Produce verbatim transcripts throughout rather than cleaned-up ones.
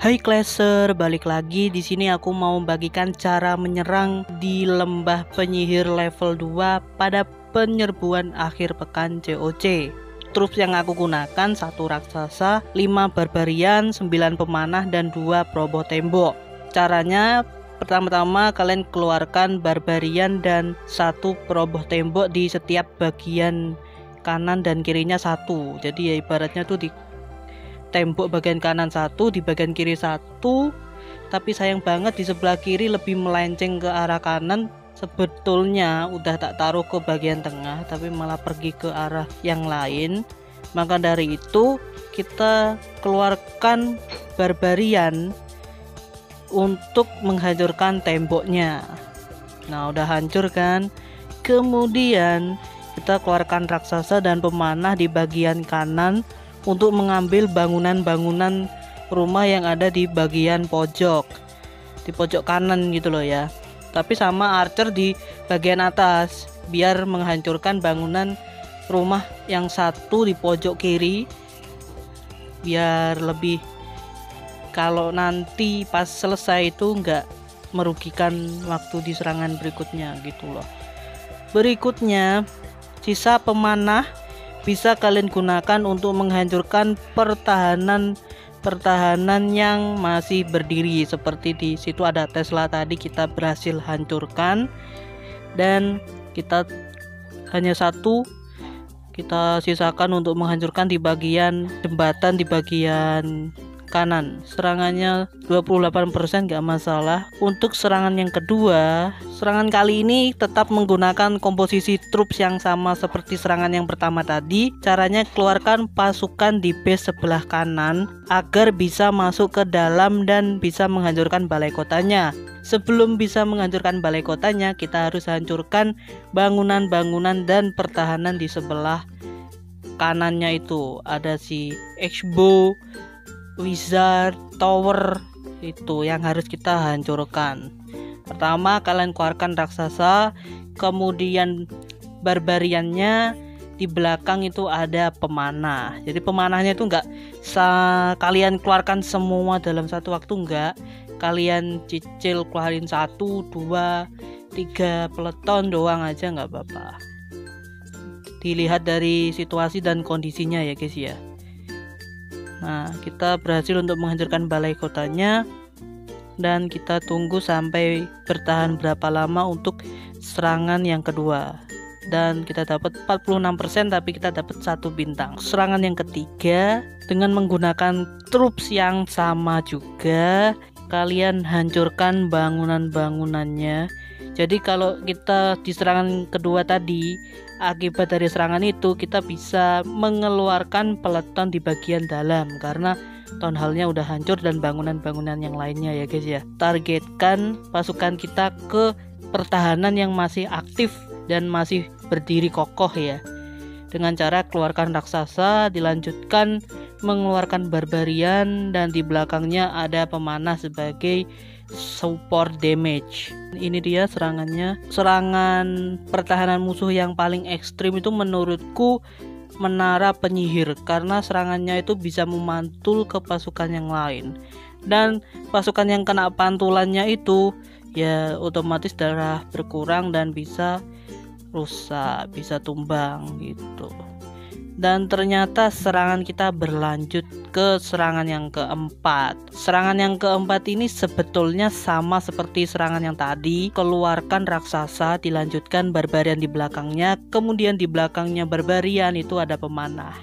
Hai Clasher, balik lagi di sini aku mau bagikan cara menyerang di lembah penyihir level dua pada penyerbuan akhir pekan C O C. Troops yang aku gunakan satu raksasa, lima barbarian, sembilan pemanah dan dua peroboh tembok. Caranya pertama-tama kalian keluarkan barbarian dan satu peroboh tembok di setiap bagian kanan dan kirinya satu. Jadi ya ibaratnya tuh di tembok bagian kanan satu, di bagian kiri satu. Tapi sayang banget di sebelah kiri lebih melenceng ke arah kanan. Sebetulnya udah tak taruh ke bagian tengah, tapi malah pergi ke arah yang lain. Maka dari itu kita keluarkan barbarian untuk menghancurkan temboknya. Nah udah hancur kan. Kemudian kita keluarkan raksasa dan pemanah di bagian kanan untuk mengambil bangunan-bangunan rumah yang ada di bagian pojok, di pojok kanan gitu loh ya. Tapi sama archer di bagian atas biar menghancurkan bangunan rumah yang satu di pojok kiri, biar lebih kalau nanti pas selesai itu nggak merugikan waktu di serangan berikutnya gitu loh. Berikutnya sisa pemanah bisa kalian gunakan untuk menghancurkan pertahanan pertahanan yang masih berdiri. Seperti di situ ada Tesla tadi kita berhasil hancurkan, dan kita hanya satu kita sisakan untuk menghancurkan di bagian jembatan di bagian kanan. Serangannya dua puluh delapan persen gak masalah. Untuk serangan yang kedua, serangan kali ini tetap menggunakan komposisi troops yang sama seperti serangan yang pertama tadi. Caranya keluarkan pasukan di base sebelah kanan agar bisa masuk ke dalam dan bisa menghancurkan balai kotanya. Sebelum bisa menghancurkan balai kotanya, kita harus hancurkan bangunan-bangunan dan pertahanan di sebelah kanannya. Itu ada si X-Bow, Wizard, Tower, itu yang harus kita hancurkan. Pertama kalian keluarkan raksasa, kemudian barbariannya di belakang itu ada pemanah. Jadi pemanahnya itu enggak kalian keluarkan semua dalam satu waktu, enggak. Kalian cicil keluarin satu, dua, tiga peleton doang aja nggak apa-apa. Dilihat dari situasi dan kondisinya ya guys ya. Nah, kita berhasil untuk menghancurkan balai kotanya, dan kita tunggu sampai bertahan berapa lama untuk serangan yang kedua. Dan kita dapat empat puluh enam persen, tapi kita dapat satu bintang. Serangan yang ketiga dengan menggunakan troops yang sama juga, kalian hancurkan bangunan-bangunannya. Jadi kalau kita di serangan kedua tadi, akibat dari serangan itu kita bisa mengeluarkan peleton di bagian dalam karena town hall-nya udah hancur dan bangunan-bangunan yang lainnya ya guys ya. Targetkan pasukan kita ke pertahanan yang masih aktif dan masih berdiri kokoh ya. Dengan cara keluarkan raksasa, dilanjutkan mengeluarkan barbarian, dan di belakangnya ada pemanah sebagai support damage. Ini dia serangannya. Serangan pertahanan musuh yang paling ekstrim itu menurutku menara penyihir, karena serangannya itu bisa memantul ke pasukan yang lain, dan pasukan yang kena pantulannya itu ya otomatis darah berkurang dan bisa rusak, bisa tumbang gitu. Dan ternyata serangan kita berlanjut ke serangan yang keempat. Serangan yang keempat ini sebetulnya sama seperti serangan yang tadi. Keluarkan raksasa, dilanjutkan barbarian di belakangnya, kemudian di belakangnya barbarian itu ada pemanah.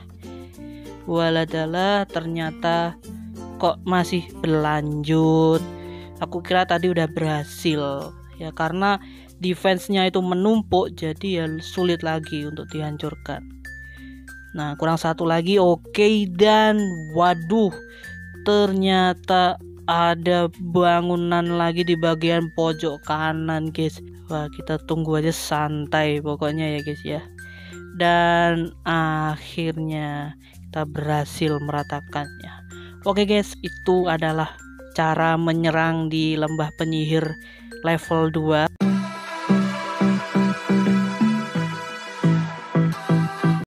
Waladalah, ternyata kok masih berlanjut. Aku kira tadi udah berhasil ya, karena defense-nya itu menumpuk, jadi ya sulit lagi untuk dihancurkan. Nah kurang satu lagi, oke okay, dan waduh ternyata ada bangunan lagi di bagian pojok kanan guys. Wah kita tunggu aja santai pokoknya ya guys ya. Dan akhirnya kita berhasil meratakannya. Oke okay, guys, itu adalah cara menyerang di lembah penyihir level dua.